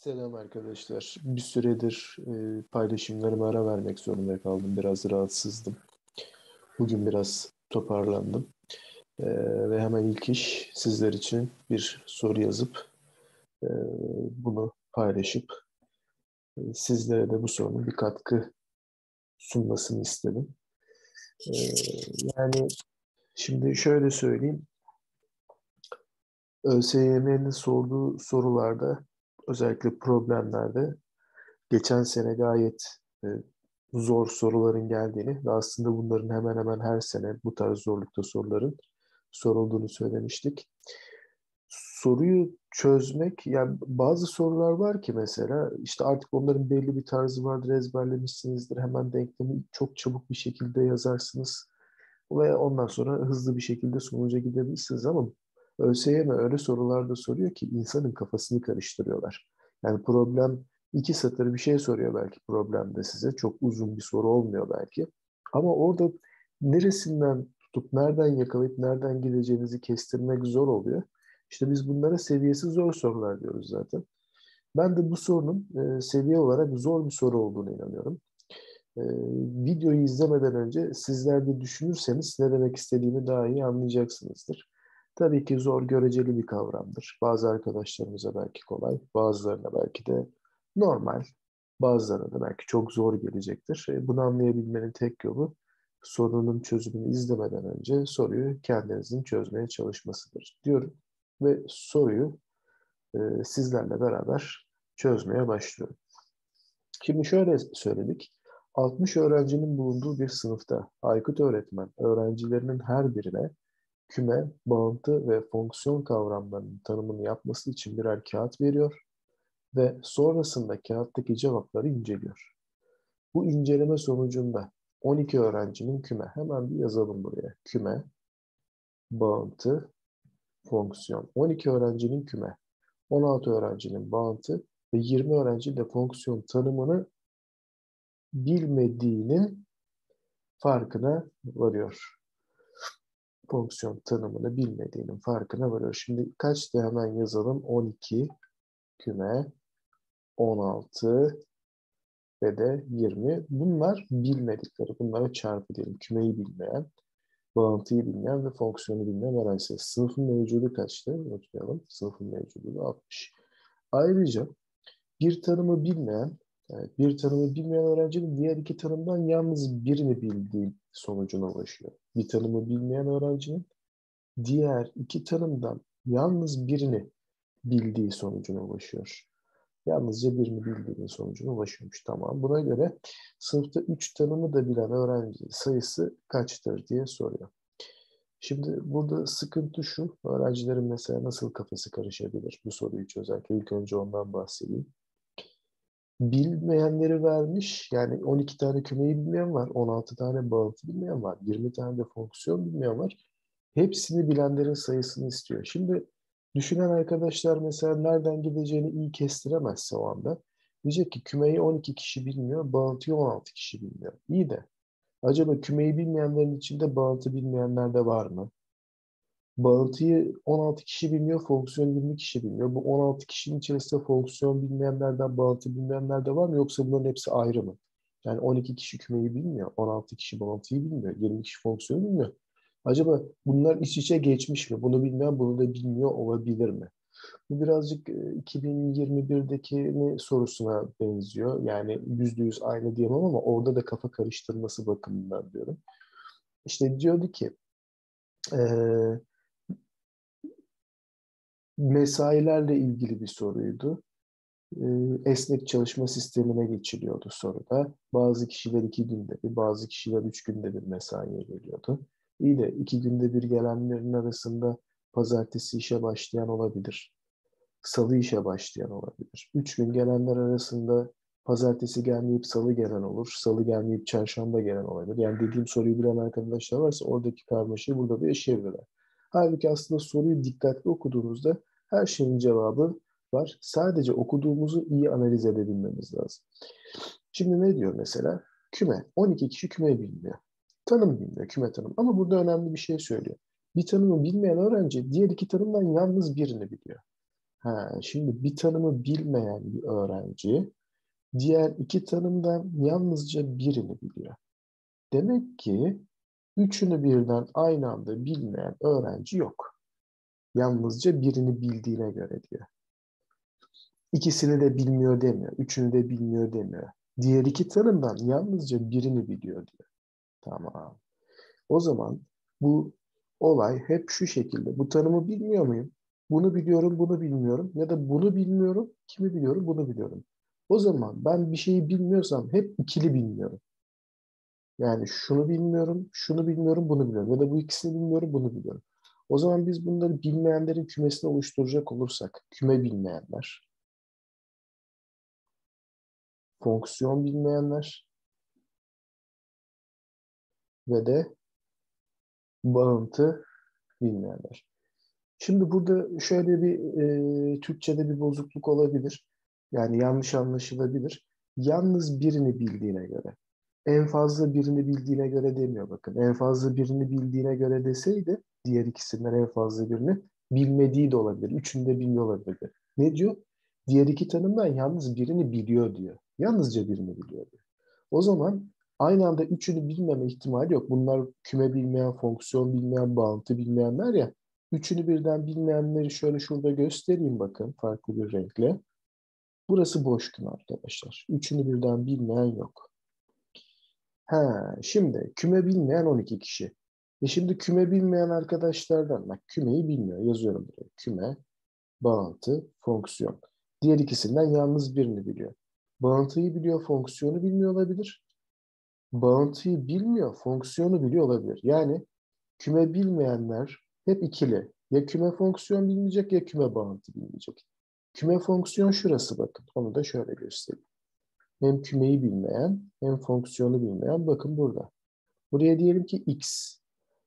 Selam arkadaşlar. Bir süredir paylaşımlarıma ara vermek zorunda kaldım. Biraz rahatsızdım. Bugün biraz toparlandım. E, Ve hemen ilk iş sizler için bir soru yazıp e, bunu paylaşıp sizlere de bu sorunun bir katkı sunmasını istedim. E, Yani şimdi şöyle söyleyeyim. ÖSYM'nin sorduğu sorularda özellikle problemlerde geçen sene gayet zor soruların geldiğini ve aslında bunların hemen hemen her sene bu tarz zorlukta soruların sorulduğunu söylemiştik. Soruyu çözmek, yani bazı sorular var ki mesela işte artık onların belli bir tarzı vardır, ezberlemişsinizdir. Hemen denklemi çok çabuk bir şekilde yazarsınız ve ondan sonra hızlı bir şekilde sonuca gidebilirsiniz ama ÖSYM öyle sorular da soruyor ki insanın kafasını karıştırıyorlar. Yani problem iki satır bir şey soruyor belki problemde size. Çok uzun bir soru olmuyor belki. Ama orada neresinden tutup nereden yakalayıp nereden gideceğinizi kestirmek zor oluyor. İşte biz bunlara seviyesi zor sorular diyoruz zaten. Ben de bu sorunun seviye olarak zor bir soru olduğunu inanıyorum. Ee, Videoyu izlemeden önce sizler de düşünürseniz ne demek istediğimi daha iyi anlayacaksınızdır. Tabii ki zor göreceli bir kavramdır. Bazı arkadaşlarımıza belki kolay, bazılarına belki de normal, bazılarına da belki çok zor gelecektir. Bunu anlayabilmenin tek yolu sorunun çözümünü izlemeden önce soruyu kendinizin çözmeye çalışmasıdır diyorum. Ve soruyu sizlerle beraber çözmeye başlıyorum. Şimdi şöyle söyledik. 60 öğrencinin bulunduğu bir sınıfta Aykut öğretmen öğrencilerinin her birine küme, bağıntı ve fonksiyon kavramlarının tanımını yapması için birer kağıt veriyor ve sonrasında kağıttaki cevapları inceliyor. Bu inceleme sonucunda 12 öğrencinin küme, hemen bir yazalım buraya. Küme, bağıntı, fonksiyon. 12 öğrencinin küme, 16 öğrencinin bağıntı ve 20 öğrenci de fonksiyon tanımını bilmediğinin farkına varıyor. Fonksiyon tanımını bilmediğinin farkına varıyor. Şimdi kaçtı hemen yazalım. 12 küme, 16 ve de 20. Bunlar bilmedikleri. Bunlara çarpı diyelim. Kümeyi bilmeyen, bağıntıyı bilmeyen ve fonksiyonu bilmeyen öğrenciler. Sınıfın mevcudu kaçtı? Unutmayalım. Sınıfın mevcudu da 60. Ayrıca bir tanımı bilmeyen, evet, bir tanımı bilmeyen öğrencinin diğer iki tanımdan yalnız birini bildiği sonucuna ulaşıyor. Bir tanımı bilmeyen öğrencinin diğer iki tanımdan yalnız birini bildiği sonucuna ulaşıyor. Yalnızca birini bildiğinin sonucuna ulaşıyormuş. Tamam. Buna göre sınıfta 3 tanımı da bilen öğrenci sayısı kaçtır diye soruyor. Şimdi burada sıkıntı şu. Öğrencilerin mesela nasıl kafası karışabilir bu soruyu çözerken? İlk önce ondan bahsedeyim. Bilmeyenleri vermiş. Yani 12 tane kümeyi bilmeyen var. 16 tane bağıntı bilmeyen var. 20 tane de fonksiyon bilmeyen var. Hepsini bilenlerin sayısını istiyor. Şimdi düşünen arkadaşlar mesela nereden gideceğini iyi kestiremezse o anda diyecek ki kümeyi 12 kişi bilmiyor, bağıntıyı 16 kişi bilmiyor. İyi de acaba kümeyi bilmeyenlerin içinde bağıntı bilmeyenler de var mı? Bağıntıyı 16 kişi bilmiyor, fonksiyon 20 kişi bilmiyor. Bu 16 kişinin içerisinde fonksiyon bilmeyenlerden bağıntı bilmeyenler de var mı? Yoksa bunların hepsi ayrı mı? Yani 12 kişi kümeyi bilmiyor, 16 kişi bağıntıyı bilmiyor, 20 kişi fonksiyonu bilmiyor. Acaba bunlar iç içe geçmiş mi? Bunu bilmeyen bunu da bilmiyor olabilir mi? Bu birazcık 2021'deki sorusuna benziyor. Yani %100 aynı diyemem ama orada da kafa karıştırması bakımından diyorum. İşte diyordu ki e, mesailerle ilgili bir soruydu. Esnek çalışma sistemine geçiliyordu soruda. Bazı kişiler 2 günde bir, bazı kişiler 3 günde bir mesaiye geliyordu. İyi de 2 günde bir gelenlerin arasında pazartesi işe başlayan olabilir. Salı işe başlayan olabilir. 3 gün gelenler arasında pazartesi gelmeyip salı gelen olur. Salı gelmeyip çarşamba gelen olabilir. Yani dediğim soruyu bilen arkadaşlar varsa oradaki karmaşayı burada da yaşayabilirler. Halbuki aslında soruyu dikkatli okuduğunuzda her şeyin cevabı var. Sadece okuduğumuzu iyi analiz edebilmemiz lazım. Şimdi ne diyor mesela? Küme. 12 kişi küme bilmiyor. Tanım bilmiyor, küme tanım. Ama burada önemli bir şey söylüyor. Bir tanımı bilmeyen öğrenci diğer iki tanımdan yalnız birini biliyor. Şimdi bir tanımı bilmeyen bir öğrenci diğer iki tanımdan yalnızca birini biliyor. Demek ki üçünü birden aynı anda bilmeyen öğrenci yok. Yalnızca birini bildiğine göre diyor. İkisini de bilmiyor demiyor. Üçünü de bilmiyor demiyor. Diğer iki tanımdan yalnızca birini biliyor diyor. Tamam. O zaman bu olay hep şu şekilde. Bu tanımı bilmiyor muyum? Bunu biliyorum, bunu bilmiyorum. Ya da bunu bilmiyorum, kimi biliyorum, bunu biliyorum. O zaman ben bir şeyi bilmiyorsam hep ikili bilmiyorum. Yani şunu bilmiyorum, şunu bilmiyorum, bunu biliyorum. Ya da bu ikisini bilmiyorum, bunu biliyorum. O zaman biz bunları bilmeyenlerin kümesini oluşturacak olursak, küme bilmeyenler, fonksiyon bilmeyenler ve de bağıntı bilmeyenler. Şimdi burada şöyle bir Türkçe'de bir bozukluk olabilir. Yani yanlış anlaşılabilir. Yalnız birini bildiğine göre. En fazla birini bildiğine göre demiyor bakın. En fazla birini bildiğine göre deseydi diğer ikisinden en fazla birini bilmediği de olabilir. Üçünü de bilmiyor olabilir. Ne diyor? Diğer iki tanımdan yalnız birini biliyor diyor. Yalnızca birini biliyor diyor. O zaman aynı anda üçünü bilmeme ihtimali yok. Bunlar küme bilmeyen, fonksiyon bilmeyen, bağıntı bilmeyenler ya. Üçünü birden bilmeyenleri şöyle şurada göstereyim bakın farklı bir renkle. Burası boş küme arkadaşlar. Üçünü birden bilmeyen yok. Şimdi küme bilmeyen 12 kişi. Şimdi küme bilmeyen arkadaşlardan, bak kümeyi bilmiyor yazıyorum buraya. Küme, bağıntı, fonksiyon. Diğer ikisinden yalnız birini biliyor. Bağıntıyı biliyor, fonksiyonu bilmiyor olabilir. Bağıntıyı bilmiyor, fonksiyonu biliyor olabilir. Yani küme bilmeyenler hep ikili. Ya küme fonksiyon bilmeyecek ya küme bağıntı bilmeyecek. Küme fonksiyon şurası bakın. Onu da şöyle göstereyim. Hem kümeyi bilmeyen hem fonksiyonu bilmeyen bakın burada. Buraya diyelim ki x.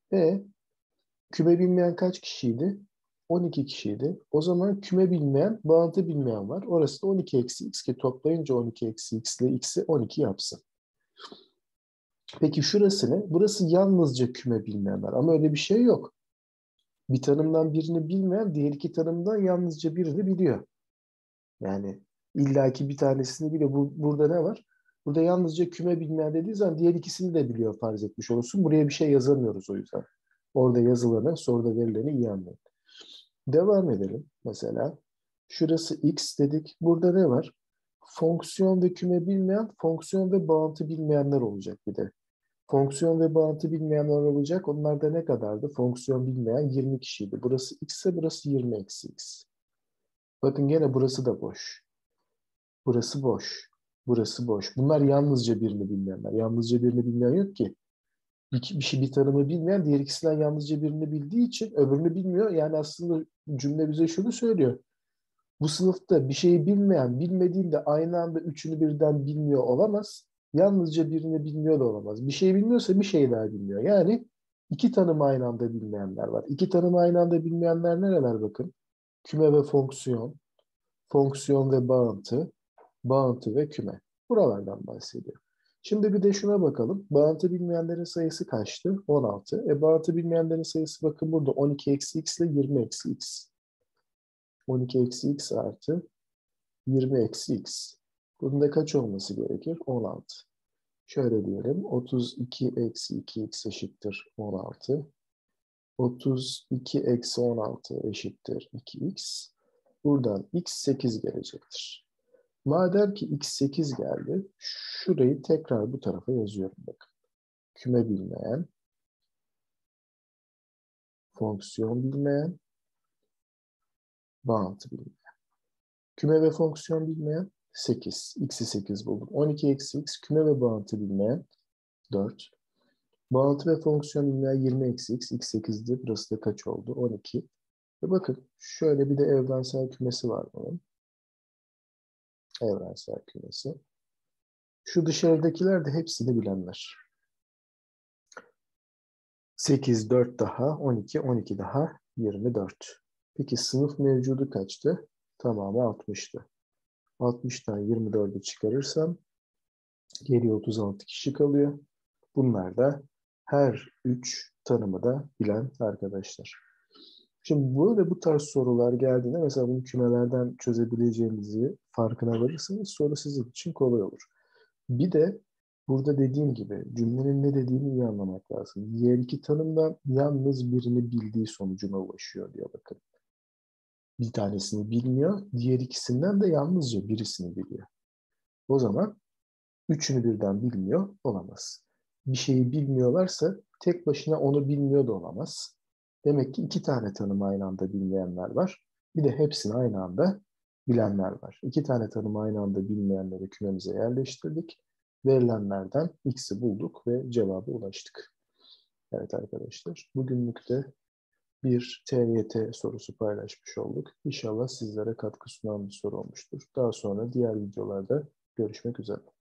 Küme bilmeyen kaç kişiydi? 12 kişiydi. O zaman küme bilmeyen, bağıntı bilmeyen var. Orası da 12 eksi x ki toplayınca 12 eksi x ile x'i 12 yapsın. Peki şurası ne? Burası yalnızca küme bilmeyenler. Ama öyle bir şey yok. Bir tanımdan birini bilmeyen diğer iki tanımdan yalnızca birini biliyor. Yani illaki bir tanesini biliyor. Burada ne var? Burada yalnızca küme bilmeyen dediği zaman diğer ikisini de biliyor farz etmiş olursun. Buraya bir şey yazamıyoruz o yüzden. Orada yazılanı, soruda verileni iyi anlayın. Devam edelim mesela. Şurası x dedik. Burada ne var? Fonksiyon ve küme bilmeyen, fonksiyon ve bağıntı bilmeyenler olacak bir de. Fonksiyon ve bağıntı bilmeyenler olacak. Onlar da ne kadardı? Fonksiyon bilmeyen 20 kişiydi. Burası x ise burası 20 eksi x. Bakın gene burası da boş. Burası boş. Burası boş. Bunlar yalnızca birini bilmeyenler. Yalnızca birini bilmeyen yok ki. Bir tanımı bilmeyen diğer ikisinden yalnızca birini bildiği için öbürünü bilmiyor. Yani aslında cümle bize şunu söylüyor. Bu sınıfta bir şeyi bilmeyen, bilmediğinde aynı anda üçünü birden bilmiyor olamaz. Yalnızca birini bilmiyor da olamaz. Bir şey bilmiyorsa bir şey daha bilmiyor. Yani iki tanımı aynı anda bilmeyenler var. İki tanımı aynı anda bilmeyenler nereler bakın? Küme ve fonksiyon, fonksiyon ve bağıntı, bağıntı ve küme. Buralardan bahsediyor. Şimdi bir de şuna bakalım. Bağıntı bilmeyenlerin sayısı kaçtı? 16. Bağıntı bilmeyenlerin sayısı bakın burada 12 eksi x ile 20 eksi x. 12 eksi x artı 20 eksi x. Bunun da kaç olması gerekir? 16. Şöyle diyelim. 32 eksi 2x eşittir 16. 32 eksi 16 eşittir 2x. Buradan x 8 gelecektir. Madem ki x 8 geldi, şurayı tekrar bu tarafa yazıyorum bakın. Küme bilmeyen, fonksiyon bilmeyen, bağıntı bilmeyen. Küme ve fonksiyon bilmeyen 8. X'i 8 buldum. 12 eksi x küme ve bağıntı bilmeyen 4. Bağıntı ve fonksiyon bilmeyen 20 eksi x. X 8'di. Burası da kaç oldu? 12. Ve bakın şöyle bir de evrensel kümesi var bunun. Evrensel kümesi. Şu dışarıdakiler de hepsini bilenler. 8, 4 daha 12, 12 daha 24. Peki sınıf mevcudu kaçtı? Tamamı 60'tı. 60'tan 24'ü çıkarırsam geriye 36 kişi kalıyor. Bunlar da her 3 tanımı da bilen arkadaşlar. Şimdi böyle bu tarz sorular geldiğinde mesela bunu kümelerden çözebileceğimizi farkına varırsanız soru sizin için kolay olur. Bir de burada dediğim gibi cümlenin ne dediğini iyi anlamak lazım. Diğer iki tanımdan yalnız birini bildiği sonucuna ulaşıyor diye bakın. Bir tanesini bilmiyor, diğer ikisinden de yalnızca birisini biliyor. O zaman üçünü birden bilmiyor olamaz. Bir şeyi bilmiyorlarsa tek başına onu bilmiyor da olamaz. Demek ki iki tane tanımı aynı anda bilmeyenler var. Bir de hepsini aynı anda bilenler var. İki tane tanımı aynı anda bilmeyenleri kümemize yerleştirdik. Verilenlerden x'i bulduk ve cevaba ulaştık. Evet arkadaşlar, bugünlük de bir TYT sorusu paylaşmış olduk. İnşallah sizlere katkı sunan bir soru olmuştur. Daha sonra diğer videolarda görüşmek üzere.